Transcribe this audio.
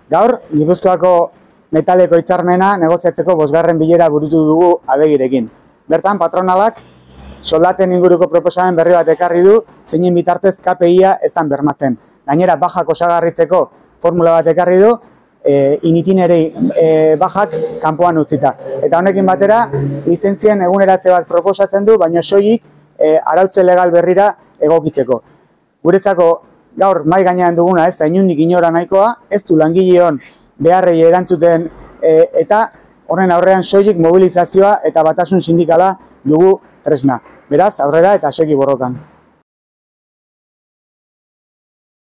Gaur, Gipuzkoako metaleko hitzarmena negoziatzeko 5. bilera burutu dugu Adegirekin. Bertan, patronalak soldaten inguruko proposamen berri bat ekarri du, zeinen bitartez KPI-a ez dan bermatzen. Gainera, bajak osagarritzeko formula bat ekarri du, initinerei bajak kanpoan utzita. Eta honekin batera, lizentzien eguneratze bat proposatzen du, baina soilik arautze legal berrira egokitzeko. Guretzako gaur mai gainean duguna ez da inundik inora nahikoa, ez du langileon beharrei erantzuten eta horren aurrean soilik mobilizazioa eta batasun sindikala dugu tresna. Beraz, aurrera eta segi borrokan.